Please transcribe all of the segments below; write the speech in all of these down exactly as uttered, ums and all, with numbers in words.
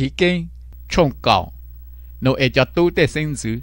chỉ kênh trông cậu nô e cho tu tê sinh dữ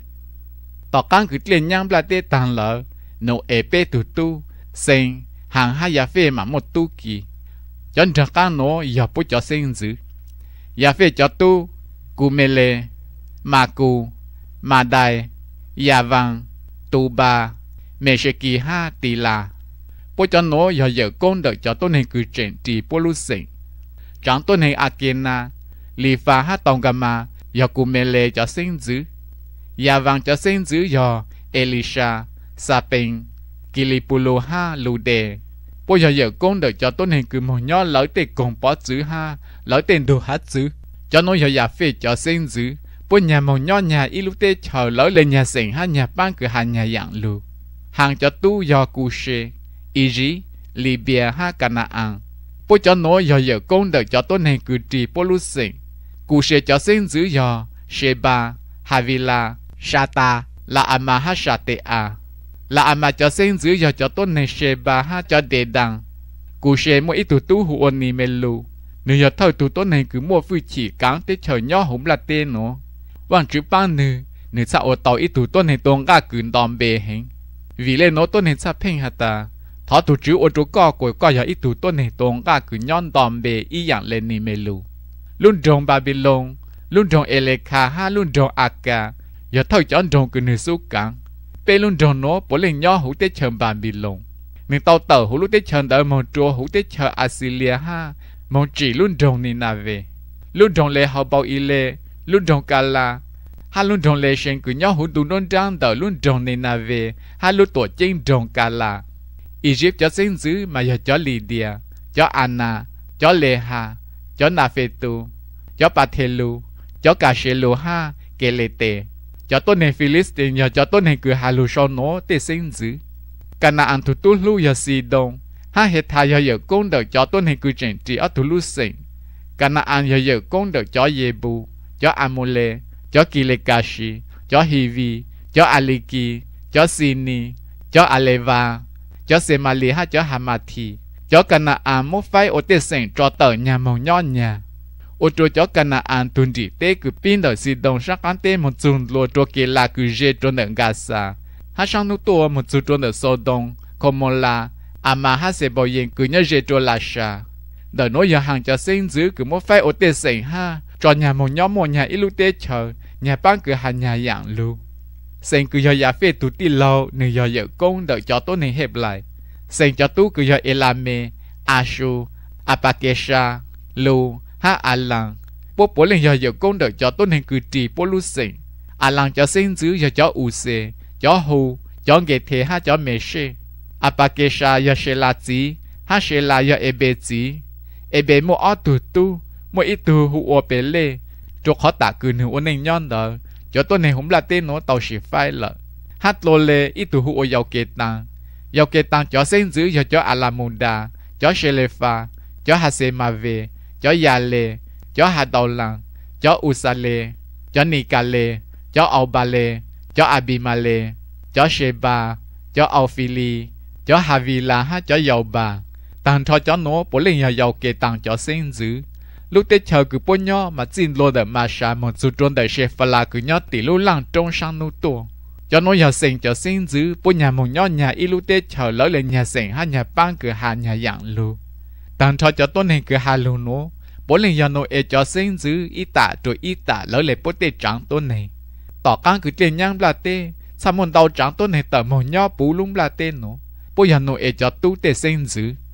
tỏ căng cứ tiền nhang là tê tàn lỡ nô e bê tu tu sinh hàng hai nhà phê mà một tu kỳ chân trăng căng nô giờ bố cho sinh dữ nhà phê cho tu cú mê lê mà cú mà đài nhà vàng tu ba mẹ sẽ kỳ ha tì là bố cho nó giờ giờ con đợi cho tôi này cứ chuyển trì bố lưu sinh chẳng tôi này akena lì pha ha tông gamma giờ cú mê lê cho sinh dữ nhà vàng cho sinh dữ giờ Elisha Sapeng Kilipulo ha lù đề bố giờ giờ con đợi cho tôi này cứ một nhỏ lỡ tiền cùng bỏ chữ ha lỡ tiền đồ hát chữ cho nó giờ nhà phê cho sinh dữ bố nhà một nhỏ nhà ít lúc tê chờ lỡ lên nhà sinh ha nhà ban cửa hàng nhà dạng lù hàng cho tu giờ cú xe Iri Libya ha Canaan bố cho nó giờ giờ con đợi cho tôi này cứ trì bố lưu sinh cú xe cho sinh dữ giờ Sheba Havila Shata là ama ha Shatea là ama cho sinh dữ giờ cho tôi này Sheba ha cho đề đằng cú xe mỗi ít tụ tu hụ ni melu nếu giờ thôi tụ tôi này cứ mua phi chỉ cắn tới chờ nhỏ hùng là tên nó vang chữ ban nữ nữ sao ở tàu ít tụ tôi này tuông ga cứ đòn bề hình vì lên nó tôi này sao phèn hả ta thọ tụ chữ ở chỗ co của co giờ ít tụ tôi này tuông ga cứ nhon đòn bề ý dạng lên ni melu luôn trong Babylon luôn trong Eleka ha luôn trong Aka giờ thôi cho anh trong cứ nữ số cắn pe luôn trong nó bỏ lên nhỏ hữu tế chờ Babylon nên tàu tàu hữu lúc tế chờ đợi một chỗ hữu tế chờ Assyria ha một chỉ luôn trong Ninave luôn trong lệ họ bảo y lệ luôn trong Kala ha luôn trong lệ sen cứ nhỏ hữu tụ non trang đợi luôn trong Ninave ha luôn tổ trên trong Kala Egypt cho sinh dữ mà giờ cho Lydia cho Anna cho Leha cho Naphetu cho Pathelu cho Kashelu ha Kelete cho tôi này Philistine giờ cho tôi này cứ hà lù sau nó để sinh dữ Canaan thủ tu lu giờ Sidon ha hết thà giờ giờ con đợi cho tôi này cứ chuyển trị ở thủ lu sinh Canaan giờ giờ con đợi cho Yebu cho Amole cho Kilekashi cho Hivi cho Aliki cho Sini cho Aleva cho Semali ha cho Hamathi cho Canaan một phái ở để sinh cho tờ nhà màu nhỏ nhà ô tô cho Canaan tuần trị tế cứ pin đợi Sidon sắc án tế một chun lúa cho kia là cứ dễ cho nợ Gaza ha sang nút tua một chút cho nợ Sodom Gomorrah ama ha sẽ bảo yên cứ nhớ dễ cho Lasha đợi nói giờ hàng cho sinh dữ cứ một phái ở tế sinh ha cho nhà một nhóm một nhà ít lúc tế chờ nhà bán cửa hàng nhà dạng lưu sinh cứ giờ giả phê tụ tì lâu nên giờ giờ công đợi cho tôi này hẹp lại sinh cho tú cứ giờ Elame Ashu Apakesha Lu ha Alang bố bố lên giờ giờ công đợi cho tôi nên cứ trì bố lưu sinh Alang cho sinh dữ giờ cho Use cho Hu cho Nghệ Thế ha cho Meshe Apakesha giờ Shelazi ha Shela giờ Ebezi Ebe mua ở tụ tu mua ít tụ hụ ở bể lê cho khó tạ cứ nữ ôn nên nhon đờ cho tôi này không là tên nó tàu sĩ phai lợ hát lô lê ít tụ hụ ở giàu kê tăng giàu kê tăng cho sinh dữ giờ cho Alamunda cho Shelefa cho Hasemave cho Yale cho Hadolang cho Usale cho Nikale cho Aubale cho Abimale cho Sheba cho Auphili cho Havila ha cho Yoba tăng cho cho nó bố lên nhà giàu kê tăng cho sinh dữ lúc tết chờ cứ bố nhỏ mà xin lô đợi mà xa một số trốn đợi Shephala cứ nhỏ tỷ lô lăng trong sang nụ tổ cho nó nhà sinh cho sinh dữ bố nhà một nhỏ nhà ít lúc tết chờ lỡ lên nhà sinh ha nhà ban cửa hàng nhà dạng lưu tăng cho cho tôi này cửa hàng lưu nó bố lên nhà nó e cho sinh dữ ít tạ rồi ít tạ lỡ lên bố tết trắng tôi này tỏ căng cứ tiền nhang là tê sao muốn đau trắng tôi này tờ một nhỏ bú lung là tê nó bố nhà nó e cho tu tê sinh dữ